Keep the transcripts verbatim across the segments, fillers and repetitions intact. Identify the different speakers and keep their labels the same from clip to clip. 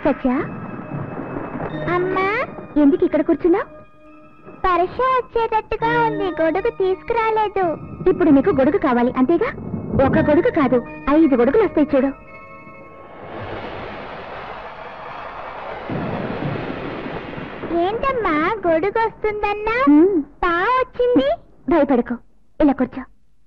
Speaker 1: సత్య అమ్మా ఎందుకు ఇక్కడ కూర్చున్నా? పరీక్ష వచ్చేటట్టుగా ఉంది, గొడుగు తీసుకురాలేదు. ఇప్పుడు నీకు గొడుగు కావాలి అంతేగా? ఒక గొడుగు కాదు, ఐదు గొడుగులు వస్తాయి చూడు. ఏంటమ్మా గొడుగు వస్తుందన్నా? పా వచ్చింది. భయపడకు, ఇలా కూర్చో.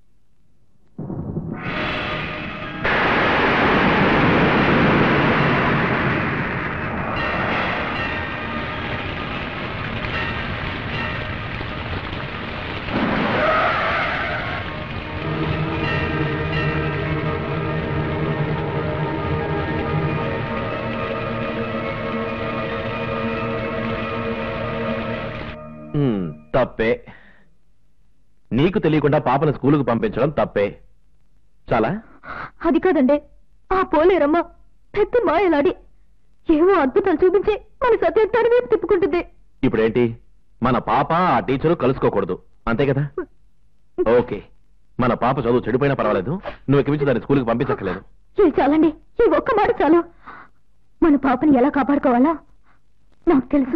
Speaker 2: తప్పే. నీకు తెలియకుండా పాపను స్కూలుకు పంపించడం తప్పే. చాలా.
Speaker 1: అది కాదండి, ఆ పోలేరమ్మ పెద్ద మాయలాడి ఏమో అద్భుతాలు చూపించి మన సత్యాన్ని వైపు తిప్పుకుంటుంది.
Speaker 2: ఇప్పుడేంటి, మన పాప ఆ టీచరు కలుసుకోకూడదు అంతే కదా? ఓకే, మన పాప చదువు చెడిపోయినా పర్వాలేదు, నువ్వు ఎక్కించి దాన్ని స్కూల్కి పంపించక్కలేదు.
Speaker 1: ఇది చాలండి, ఈ ఒక్క మాట చాలు. మన పాపని ఎలా కాపాడుకోవాలా నాకు తెలుసు.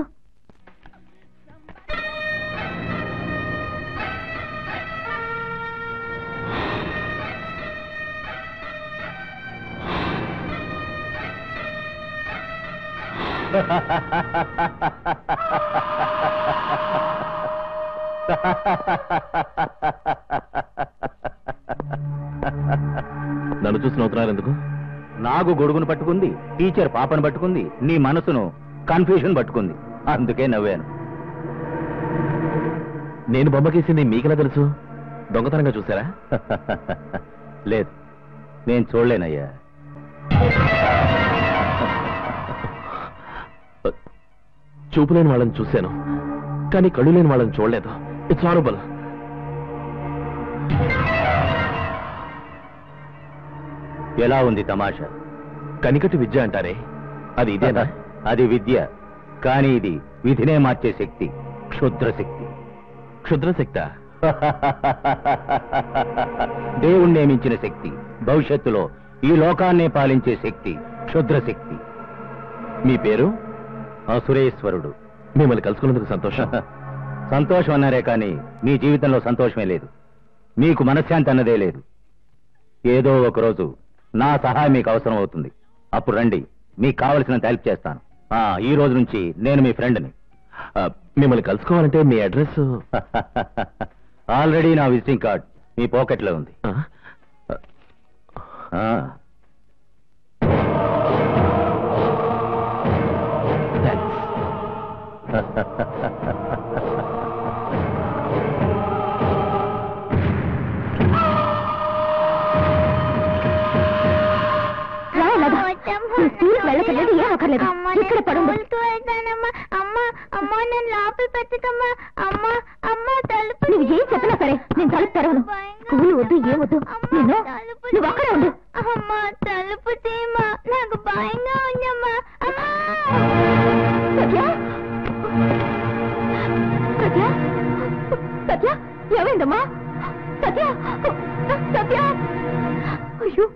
Speaker 2: నన్ను చూసి నవ్వుతున్నారు ఎందుకు?
Speaker 3: నాకు గొడుగును పట్టుకుంది, టీచర్ పాపను పట్టుకుంది, నీ మనసును కన్ఫ్యూషన్ పట్టుకుంది, అందుకే నవ్వాను.
Speaker 2: నేను బొమ్మకేసింది మీకెలా తెలుసు? దొంగతనంగా చూసారా?
Speaker 3: లేదు, నేను చూడలేనయ్యా.
Speaker 2: చూపు లేని వాళ్ళని చూశాను, కానీ కళ్ళు లేని వాళ్ళని చూడలేదు. It's horrible.
Speaker 3: ఎలా ఉంది తమాషా?
Speaker 2: కనికటి విద్య అంటారే, అది ఇదేనా?
Speaker 3: అది విద్య, కానీ ఇది విధినే మార్చే శక్తి, క్షుద్ర శక్తి.
Speaker 2: క్షుద్ర శక్తి?
Speaker 3: దేవుణ్ణి నియమించిన శక్తి, భవిష్యత్తులో ఈ లోకాన్నే పాలించే శక్తి, క్షుద్ర శక్తి.
Speaker 2: మీ పేరు?
Speaker 3: అసురేశ్వరుడు.
Speaker 2: మిమ్మల్ని కలుసుకున్నందుకు సంతోషం.
Speaker 3: సంతోషం అన్నారే కానీ మీ జీవితంలో సంతోషమే లేదు, మీకు మనశ్శాంతి అన్నదే లేదు. ఏదో ఒకరోజు నా సహాయం మీకు అవసరం అవుతుంది, అప్పుడు రండి, మీకు కావలసినంత హెల్ప్ చేస్తాను. ఈ రోజు నుంచి నేను మీ ఫ్రెండ్ని.
Speaker 2: మిమ్మల్ని కలుసుకోవాలంటే మీ అడ్రస్?
Speaker 3: ఆల్రెడీ నా విజిటింగ్ కార్డ్ మీ పాకెట్లో ఉంది.
Speaker 1: వెళ్ళలేదు, ఏం అక్కర్లేదు, ఇక్కడ పడుండు. అమ్మా అమ్మా నేను లోపల పెట్టకమ్మా. అమ్మా అమ్మా తలుపు. నువ్వు ఏం చెప్పినా సరే నేను తలుపు తెరవను. స్కూల్ వద్దు, ఏం వద్దు, నేను నువ్వు అక్కడే ఉండు. అమ్మా తలుపు తీమా, నాకు భయంగా ఉందమ్మా. సత్య సత్య సత్య ఏమైందమ్మా? సత్య సత్య అయ్యో.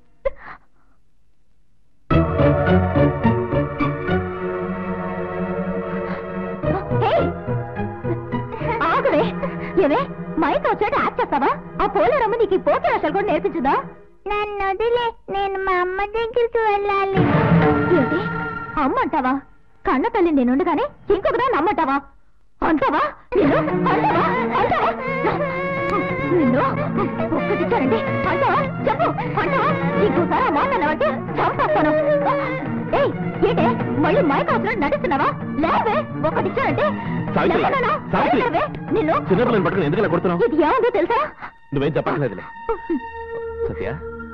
Speaker 1: ఆగవే, ఏమే మైక్ వచ్చాడు యాక్ట్ చేస్తావా? ఆ పోలేరమ్మ నీకు ఈ పోటీ అసలు కూడా నేర్పించుదా? నన్ను వదిలే, నేను మా అమ్మ దగ్గరికి వెళ్ళాలి. ఏంటి అమ్మ అంటావా? కన్న తల్లి నేనుండగానే ఇంకొకదా నమ్మంటావా? అంటావా నిన్ను? అంటావా అంటావా నిన్ను? ఒక్కటిచ్చారండి అంటావా? చెప్పు అంటావా? ఇంకోసారి ఆ మాట అన్నావంటే చంపేస్తాను. ఏయ్ ఏంటే మళ్ళీ మైక్ అవసరం నడుస్తున్నావా? లేవే, ఒకటిచ్చారంటే నిన్ను
Speaker 2: చిన్నపిల్లని పట్టుకుని ఎందుకు ఇలా కొడుతున్నావు?
Speaker 1: ఇది ఏముందో తెలుసా?
Speaker 2: నువ్వేం చెప్పట్లేదులే. సత్య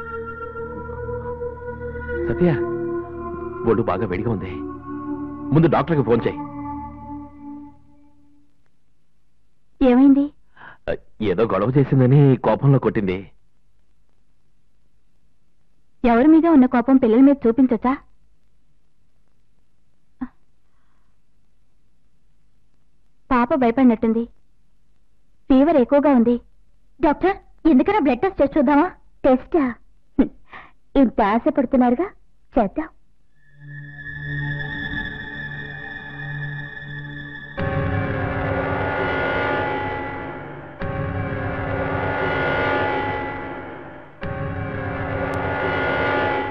Speaker 2: సత్య ఒళ్ళు బాగా వేడిగా ఉంది, ముందు డాక్టర్కి ఫోన్ చేయి.
Speaker 1: ఏమైంది?
Speaker 2: ఏదో గొడవ చేసిందని కోపంలో కొట్టింది.
Speaker 1: ఎవరి మీద ఉన్న కోపం పిల్లల మీద చూపించొచ్చా? పాప భయపడినట్టుంది, ఫీవర్ ఎక్కువగా ఉంది. డాక్టర్ ఎందుకన్నా బ్లడ్ టెస్ట్ చేసి చూద్దామా? టెస్టా? ఇంత ఆశపడుతున్నారుగా, చేద్దాం.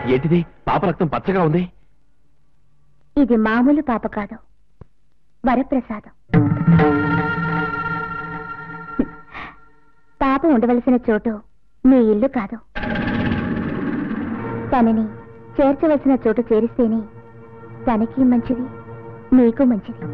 Speaker 2: ఏంటిది? పాప రక్తం పచ్చగా ఉంది.
Speaker 1: ఇది మామూలు పాప కాదు, వరప్రసాదం. పాప ఉండవలసిన చోటు మీ ఇల్లు కాదు. తనని చేర్చవలసిన చోటు చేరిస్తేనే తనకి మంచిది, మీకు మంచిది.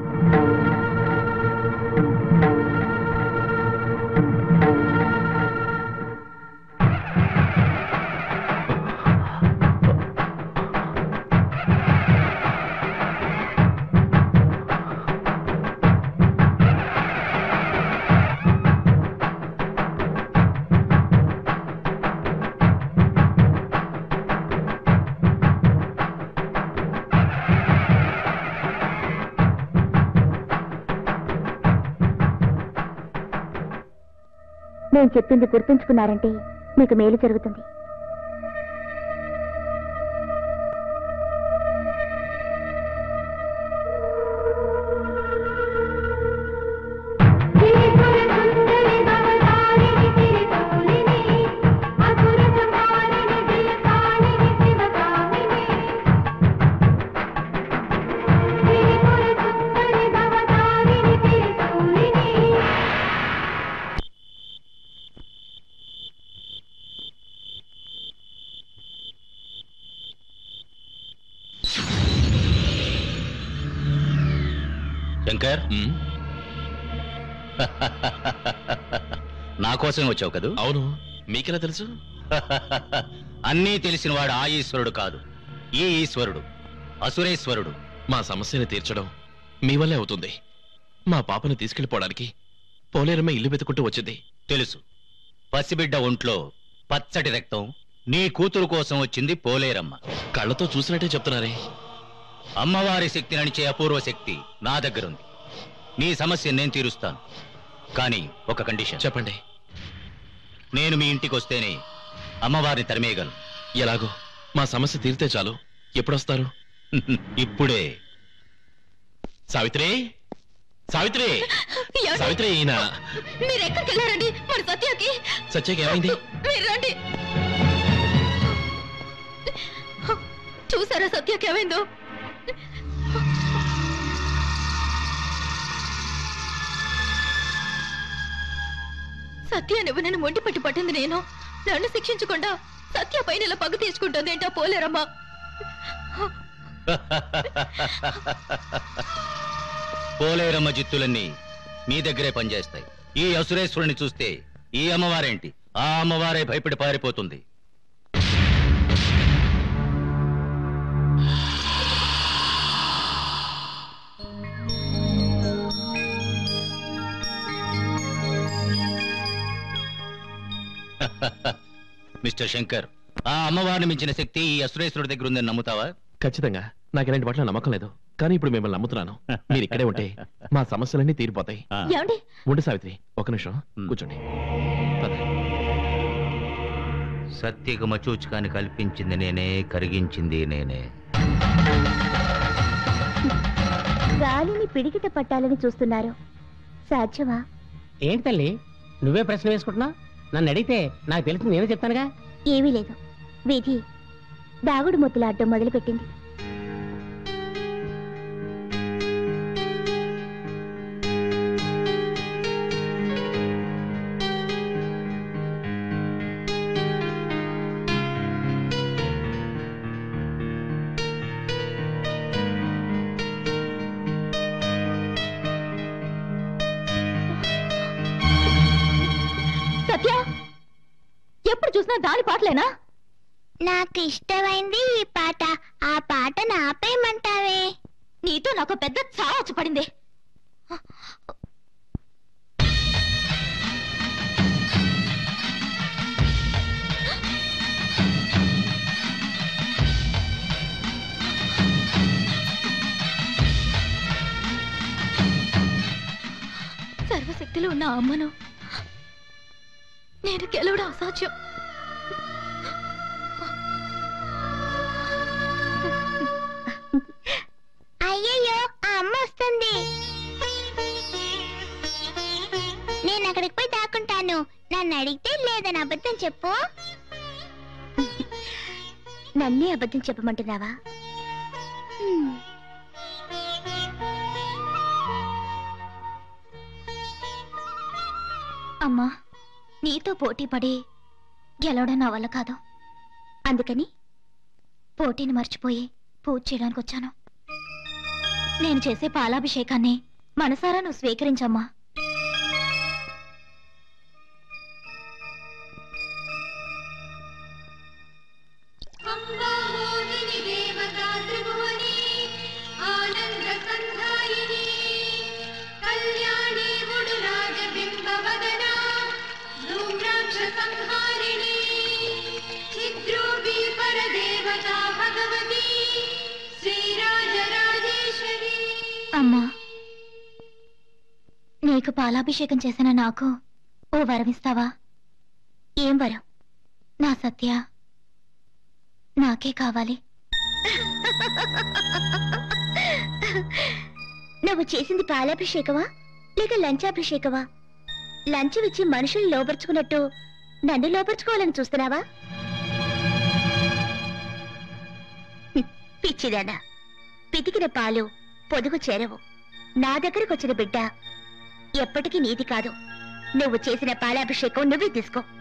Speaker 1: నేను చెప్పింది గుర్తుంచుకున్నారంటే మీకు మేలు జరుగుతుంది.
Speaker 3: శంకర్, నా కోసమే వచ్చావు కదూ?
Speaker 2: అవును. మీకెలా తెలుసు?
Speaker 3: అన్నీ తెలిసినవాడు ఆ ఈశ్వరుడు కాదు, ఈ ఈశ్వరుడు అసురేశ్వరుడు.
Speaker 2: మా సమస్యని తీర్చడం మీ వల్లే అవుతుంది. మా పాపని తీసుకెళ్లిపోవడానికి పోలేరమ్మ ఇల్లు వెతుకుంటూ వచ్చింది.
Speaker 3: తెలుసు. పసిబిడ్డ ఒంట్లో పచ్చటి రక్తం, నీ కూతురు కోసం వచ్చింది పోలేరమ్మ.
Speaker 2: కళ్ళతో చూసినట్టే చెప్తున్నారే.
Speaker 3: అమ్మవారి శక్తి నడిచే అపూర్వ శక్తి నా దగ్గరుంది. నీ సమస్య నేను తీరుస్తాను, కానీ ఒక కండిషన్.
Speaker 2: చెప్పండి.
Speaker 3: నేను మీ ఇంటికి వస్తేనే అమ్మవారిని తరిమేయగలను.
Speaker 2: ఎలాగో మా సమస్య తీరితే చాలు. ఎప్పుడొస్తారు?
Speaker 3: ఇప్పుడే.
Speaker 2: సావిత్రి, సావిత్రి, సావిత్రి. ఈయన
Speaker 1: మీరు ఎక్కడికి వెళ్ళారండి? మరి సత్యకి
Speaker 2: సత్యకి ఏమైంది?
Speaker 1: మీరు రండి. చూసారా సత్యకి ఏమైందో? సత్య నువ్వు నన్ను మొండి పట్టి పట్టింది నేను. నన్ను శిక్షించకుండా సత్య పైన ఇలా పగ్గు తీసుకుంటుంది ఏంటో పోలేరమ్మా.
Speaker 3: పోలేరమ్మ జిత్తులన్నీ మీ దగ్గరే పనిచేస్తాయి. ఈ అసురేశ్వరుని చూస్తే ఈ అమ్మవారేంటి, ఆ అమ్మవారే భయపడి పారిపోతుంది. మిస్టర్ శంకర్, ఆ అమ్మవారిని మించిన శక్తి ఈ అసురేశ్వరుడి దగ్గర ఉందని నమ్ముతావా?
Speaker 2: ఖచ్చితంగా. నాకు ఇలాంటి వాటిలో నమ్మకం లేదు, కానీ ఇప్పుడు మిమ్మల్ని నమ్ముతున్నాను. మీరు ఇక్కడే ఉంటే మా సమస్యలన్నీ తీరిపోతాయి. ఉండు సావిత్రి, ఒక నిమిషం కూర్చోండి.
Speaker 3: సత్యకు మచూచుకాన్ని కల్పించింది నేనే, కరిగించింది నేనే.
Speaker 1: గాలిని పిడికిట పట్టాలని చూస్తున్నారు, సాధ్యమా?
Speaker 4: ఏంటి తల్లి నువ్వే ప్రశ్న వేసుకుంటున్నా? నన్ను అడిగితే నాకు తెలిసి నేనే చెప్తానుగా.
Speaker 1: ఏమీ లేదు, విధి దాగుడు ముద్దులాడటం మొదలుపెట్టింది. సత్య, ఎప్పుడు చూసినా దాని పాటలేనా? నాకు ఇష్టమైంది ఈ పాట. ఆ పాట నాపేయమంటావే? నీతో నాకు పెద్ద చావచ్చు పడింది. సర్వశక్తిలో ఉన్న అమ్మను నేను గెలవడం అసాధ్యం. అయ్యయ్యో, ఆ అమ్మ వస్తుంది. నేను అక్కడికి పోయి దాక్కుంటాను. నన్ను అడిగితే లేదని అబద్ధం చెప్పు. నన్నే అబద్ధం చెప్పమంటున్నావా? హ్మ్. అమ్మా, నీతో పోటీ పడి గెలవడం నా వల్ల కాదు. అందుకని పోటీని మర్చిపోయి పూజ చేయడానికి వచ్చాను. నేను చేసే పాలాభిషేకాన్ని మనసారా నువ్వు స్వీకరించమ్మా. అమ్మా, నీకు పాలాభిషేకం చేసిన నాకు ఓ వరమిస్తావా? ఏం వరం? నా సత్య నాకే కావాలి. నువ్వు చేసింది పాలాభిషేకమా లేక లంచాభిషేకమా? లంచం ఇచ్చి మనుషులు లోపరుచుకున్నట్టు నన్ను లోపరుచుకోవాలని చూస్తున్నావా? పిచ్చిదానా, పితికిన పాలు పొదుగు చేరవు. నా దగ్గరకు వచ్చిన బిడ్డ ఎప్పటికీ నీది కాదు. నువ్వు చేసిన పాలాభిషేకం నువ్వే తీసుకో.